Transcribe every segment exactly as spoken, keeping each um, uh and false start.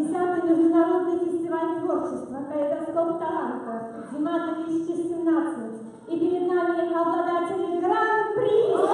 десятый международный фестиваль творчества «Калейдоскоп талантов» зима две тысячи семнадцать. И перед нами обладатели гран-при.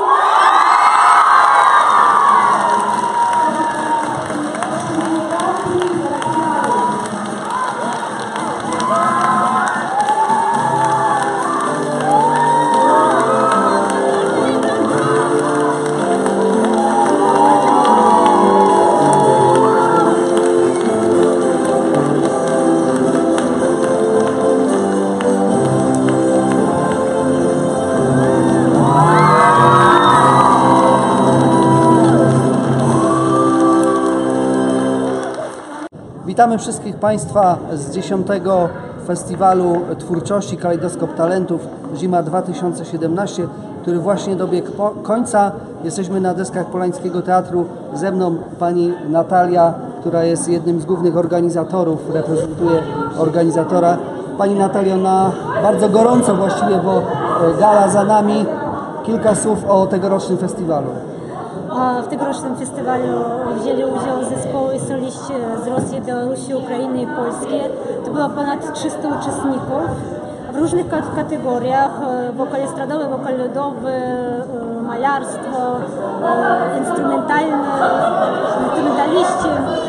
Witamy wszystkich Państwa z dziesiątego Festiwalu Twórczości Kalejdoskop Talentów Zima dwa tysiące siedemnaście, który właśnie dobiegł końca. Jesteśmy na deskach Polańskiego Teatru. Ze mną pani Natalia, która jest jednym z głównych organizatorów, reprezentuje organizatora. Pani Natalio, na bardzo gorąco właściwie, bo gala za nami. Kilka słów o tegorocznym festiwalu. W tegorocznym festiwalu wzięli udział zespoły soliści z Rosji, Białorusi, Ukrainy i Polski. To było ponad trzystu uczestników w różnych kategoriach: wokal estradowy, wokal ludowy, malarstwo, instrumentalne, instrumentaliści,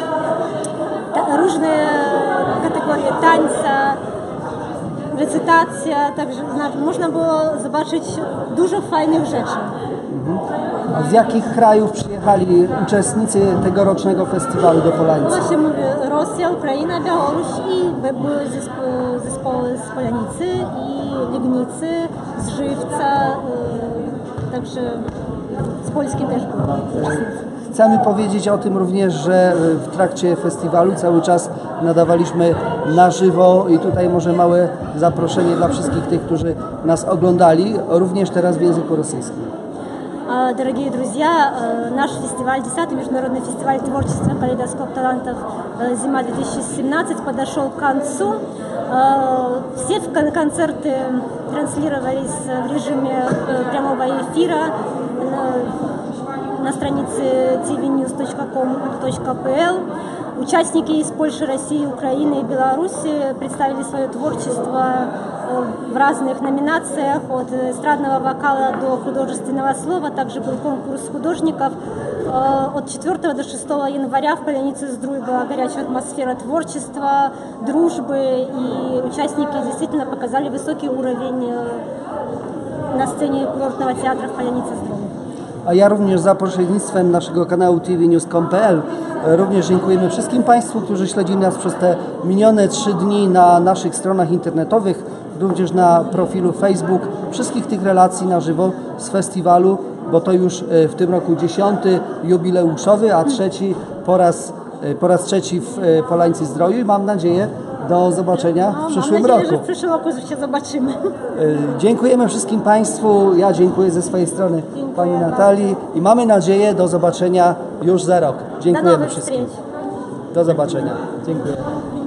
różne kategorie tańca, recytacja, także można było zobaczyć dużo fajnych rzeczy. A z jakich krajów przyjechali uczestnicy tegorocznego festiwalu do Polańca? Właśnie mówię, Rosja, Ukraina, Białoruś i były zespoły, zespoły z Polanicy i Legnicy, z Żywca, yy, także z Polski też były uczestnicy. Chcemy powiedzieć o tym również, że w trakcie festiwalu cały czas nadawaliśmy na żywo i tutaj może małe zaproszenie dla wszystkich tych, którzy nas oglądali, również teraz w języku rosyjskim. Дорогие друзья, наш фестиваль, десятый международный фестиваль творчества «Калейдоскоп талантов» зима две тысячи семнадцать подошел к концу. Все концерты транслировались в режиме прямого эфира на странице ти ви ньюс точка ком точка пи эл. Участники из Польши, России, Украины и Беларуси представили свое творчество в разных номинациях, от эстрадного вокала до художественного слова. Также был конкурс художников. От четвёртого до шестого января в Полянице Здруй была горячая атмосфера творчества, дружбы, и участники действительно показали высокий уровень на сцене курортного театра в Полянице Здруй. A ja również za pośrednictwem naszego kanału ti vi news kropka com kropka pe el również dziękujemy wszystkim Państwu, którzy śledzili nas przez te minione trzy dni na naszych stronach internetowych, również na profilu Facebook. Wszystkich tych relacji na żywo z festiwalu, bo to już w tym roku dziesiąty jubileuszowy, a trzeci po raz, po raz trzeci w Polańcy Zdroju, i mam nadzieję, do zobaczenia w przyszłym Mam nadzieję, roku. że w przyszłym roku się zobaczymy. Dziękujemy wszystkim Państwu. Ja dziękuję ze swojej strony Dziękuję Pani bardzo. Natalii i mamy nadzieję do zobaczenia już za rok. Dziękujemy nowych wszystkim. wstreч. Do zobaczenia. Dziękuję.